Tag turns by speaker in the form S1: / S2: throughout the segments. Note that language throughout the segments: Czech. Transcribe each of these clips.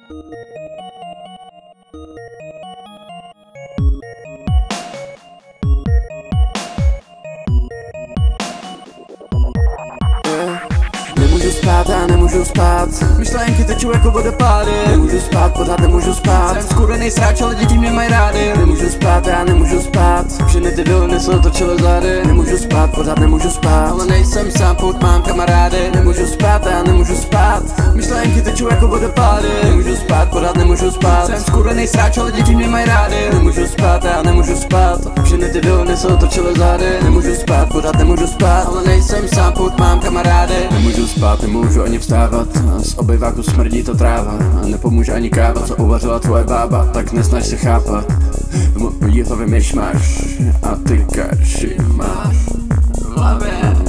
S1: Nemůžu spát, já nemůžu spát. Myšlenky tečou jako vodopády. Nemůžu spát, pořád nemůžu spát. Jsem skurvenej sráč, ale děti mě mají rády. Nemůžu spát, já nemůžu spát. Všechny ty vlny se otočily zády. Nemůžu spát, pořád nemůžu spát. Ale nejsem sám, pout mám kamarády. Nemůžu spát, já nemůžu spát. Myšlenky tečou jako vodopády. Nemůžu spát, pořád nemůžu spát. Jsem skurvenej sráč, ale děti mě mají rády. Nemůžu spát, já nemůžu spát. Všechny ty vlny se otočily zády. Nemůžu spát, pořád nemůžu spát. Ale nejsem sám, pout mám kamarády. Nemůžu spát, nemůžu ani vstávat. Z obyváku smrdí to tráva. A nepomůže ani káva, co uvařila tvoje bába. Tak nesnaž se chápat. Můj hlavě myšmaš a ty kaši máš v hlavě.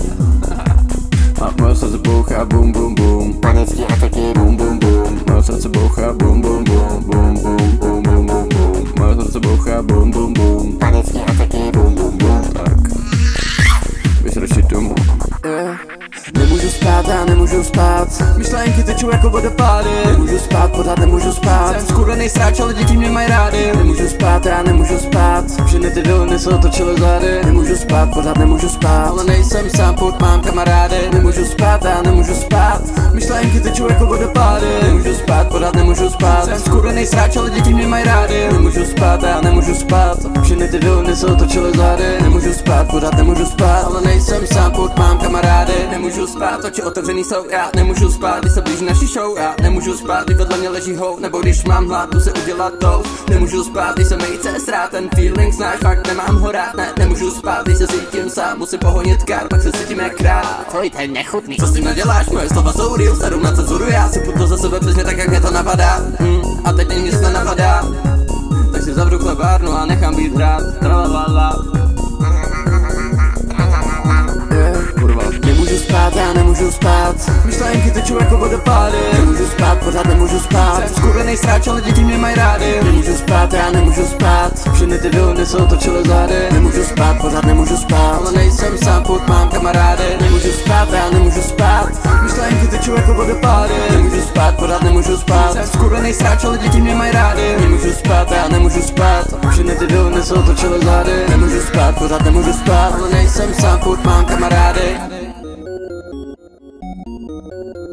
S1: A moje srdce bouchá bum bum bum. Panický ataky bum bum bum. Moje srdce bouchá bum bum bum. Bum bum bum bum bum bum. Moje srdce bouchá bum bum bum. Panický ataky bum bum bum. Tak běž radši domů. Nemůžu spát, já nemůžu spát. Myšlenky tečou jako vodopády. Nemůžu spát, pořád nemůžu spát. Jsem skurvenej sráč, ale děti mě mají rády. Nemůžu spát, já nemůžu spát. Všechny ty vlny se otočily zády. Nemůžu spát, pořád nemůžu spát. Ale nejsem sám, pout mám kamarády. Nemůžu spát, já nemůžu spát. Myšlenky tečou jako vodopády. Nemůžu spát, pořád nemůžu spát. Jsem skurvenej sráč, ale děti mě mají rády. Nemůžu spát, já nemůžu spát. Všechny ty vlny se otočily zády. Nemůžu spát, pořád nemůžu spát. Ale nejsem sám, pout mám kamarády. Nemůžu spát, oči otevřený jsou, já nemůžu spát, když se blíží naší show. Já nemůžu spát, když vedle mě leží hou, nebo když mám hlad, tu se udělat toast. Nemůžu spát, když se mejce srát, ten feeling znáš, fakt nemám ho rád. Ne, nemůžu spát, když se cítím sám, musím pohonit kár, pak se cítím jak král.
S2: Tvoj, to je nechutný.
S1: Co s tím neděláš, moje slova jsou real, sedu na cenzuru, já si půjdu za sebe přesně tak, jak mě to napadá. A teď mě nic nenapadá, tak si zavřu chlebárnu a nechám být rád. Tralalala. Nemůžu spát, já nemůžu spát. Myšlenky tečou jako vodopády. Nemůžu spát, pořád nemůžu spát. Jsem skurvenej sráč, ale děti mě mají rády. Nemůžu spát, já nemůžu spát. Všechny ty vlny se otočily zády. Nemůžu spát, pořád nemůžu spát. Ale nejsem sám, pout mám kamarády. Nemůžu spát, já nemůžu spát. Myšlenky tečou jako vodopády. Nemůžu spát, pořád nemůžu spát. Jsem skurvenej sráč, ale děti mě mají rády. Nemůžu spát, já nemůžu spát. Všechny ty vlny se otočily zády. Nemůžu spát, pořád nemůžu spát. Ale nejsem sám, pout mám kamarády.